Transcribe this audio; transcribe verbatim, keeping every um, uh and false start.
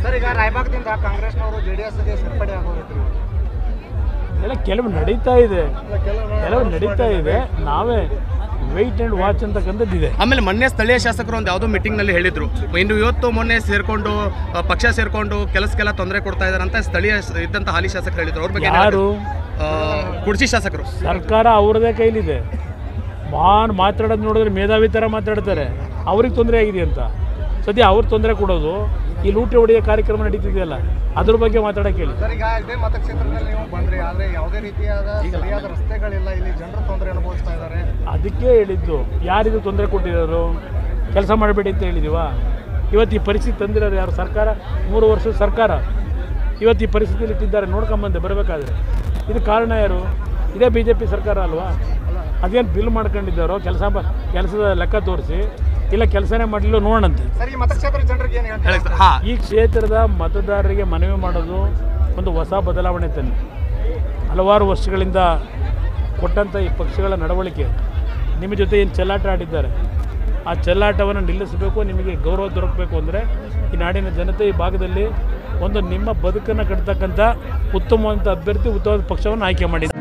Sir, ಈಗ ರಾಯಬಾಗದಿಂದ ಕಾಂಗ್ರೆಸ್ನವರು ಜೆಡಿಎಸ್ಗೆ ಸೇರ್ಪಡೆ ಆಗೋದು ಎಲ್ಲ ಕೆಲವು ನಡೀತಾ ಇದೆ, ಕೆಲವು ನಡೀತಾ ಇದೆ. ನಾವೇ ವೆಯ್ಟ್ ಆ್ಯಂಡ್ ವಾಚ್ ಅಂತಕ್ಕಂಥದ್ದಿದೆ. ಆಮೇಲೆ ಮೊನ್ನೆ ಸ್ಥಳೀಯ ಶಾಸಕರು ಒಂದು ಯಾವುದೋ ಮೀಟಿಂಗ್ನಲ್ಲಿ ಹೇಳಿದ್ರು, ಇನ್ನು ಇವತ್ತು ಮೊನ್ನೆ ಸೇರ್ಕೊಂಡು ಪಕ್ಷ ಸೇರ್ಕೊಂಡು ಕೆಲಸಕ್ಕೆಲ್ಲ ತೊಂದರೆ ಕೊಡ್ತಾ ಇದ್ದಾರೆ ಅಂತ ಸ್ಥಳೀಯ ಇದ್ದಂಥ ಹಾಲಿ ಶಾಸಕರು ಹೇಳಿದ್ರು. ಅವ್ರ ಬಗ್ಗೆ ಯಾರು? ಕುರ್ಚಿ ಶಾಸಕರು. ಸರ್ಕಾರ ಅವ್ರದೇ ಕೈಲಿದೆ. ಮಾನ್ ಮಾತಾಡೋದು ನೋಡಿದ್ರೆ ಮೇಧಾವಿ ಥರ ಮಾತಾಡ್ತಾರೆ. ಅವ್ರಿಗೆ ತೊಂದರೆ ಆಗಿದೆ ಅಂತ ಸದ್ಯ ಅವ್ರು ತೊಂದರೆ ಕೊಡೋದು. ಈ ಲೂಟಿ ಹೊಡೆಯೋ ಕಾರ್ಯಕ್ರಮ ನಡೀತಿದೆಯಲ್ಲ, ಅದ್ರ ಬಗ್ಗೆ ಮಾತಾಡೋಕೆ ಹೇಳಿ. ಸರ್, ಈಗ ಇದೇ ಮತಕ್ಷೇತ್ರದಲ್ಲಿ ನೀವು ಬಂದ್ರಿ, ಆದರೆ ಯಾವುದೇ ರೀತಿಯಾದ ಸರಿಯಾದ ರಸ್ತೆಗಳಿಲ್ಲ, ಇಲ್ಲಿ ಜನರು ತೊಂದರೆ ಅನುಭವಿಸ್ತಾ ಇದ್ದಾರೆ. ಅದಕ್ಕೆ ಹೇಳಿದ್ದು, ಯಾರಿಗೂ ತೊಂದರೆ ಕೊಟ್ಟಿರೋರು, ಕೆಲಸ ಮಾಡಬೇಡಿ ಅಂತ ಹೇಳಿದೀವ. ಇವತ್ತು ಈ ಪರಿಸ್ಥಿತಿ ತಂದಿರೋರು ಯಾರು? ಸರ್ಕಾರ. ಮೂರು ವರ್ಷದ ಸರ್ಕಾರ ಇವತ್ತು ಈ ಪರಿಸ್ಥಿತಿಯಲ್ಲಿ ಇಟ್ಟಿದ್ದಾರೆ. ನೋಡ್ಕೊಂಬಂದೆ ಬರಬೇಕಾದ್ರೆ ಇದು ಕಾರಣ ಯಾರು? ಇದೇ ಬಿ ಜೆ ಪಿ ಸರ್ಕಾರ ಅಲ್ವಾ? ಅದೇನು ಬಿಲ್ ಮಾಡ್ಕೊಂಡಿದ್ದಾರೋ, ಕೆಲಸ ಕೆಲಸದ ಲೆಕ್ಕ ತೋರಿಸಿ, ಇಲ್ಲ ಕೆಲಸನೇ ಮಾಡಲಿಲ್ಲ ನೋಡೋಣಂತೆ. ಸರಿ, ಮತಕ್ಷೇತ್ರ ಜನರಿಗೆ ಏನು ಹೇಳ್ತಾರೆ? ಈ ಕ್ಷೇತ್ರದ ಮತದಾರರಿಗೆ ಮನವಿ ಮಾಡೋದು ಒಂದು ಹೊಸ ಬದಲಾವಣೆ ತಂದು ಹಲವಾರು ವರ್ಷಗಳಿಂದ ಕೊಟ್ಟಂಥ ಈ ಪಕ್ಷಗಳ ನಡವಳಿಕೆ, ನಿಮ್ಮ ಜೊತೆ ಏನು ಚೆಲ್ಲಾಟ ಆಡಿದ್ದಾರೆ, ಆ ಚೆಲ್ಲಾಟವನ್ನು ನಿಲ್ಲಿಸಬೇಕು. ನಿಮಗೆ ಗೌರವ ದೊರಕಬೇಕು ಅಂದರೆ ಈ ನಾಡಿನ ಜನತೆ ಈ ಭಾಗದಲ್ಲಿ ಒಂದು ನಿಮ್ಮ ಬದುಕನ್ನು ಕಟ್ತಕ್ಕಂಥ ಉತ್ತಮವಾದ ಅಭ್ಯರ್ಥಿ, ಉತ್ತಮವಾದ ಪಕ್ಷವನ್ನು ಆಯ್ಕೆ ಮಾಡಿ.